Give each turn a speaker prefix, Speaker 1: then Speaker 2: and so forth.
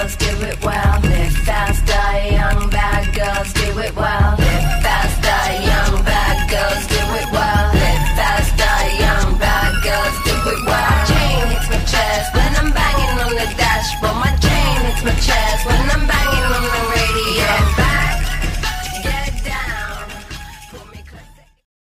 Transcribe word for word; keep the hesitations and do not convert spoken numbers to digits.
Speaker 1: girls do it well. Live faster, young bad girls do it well.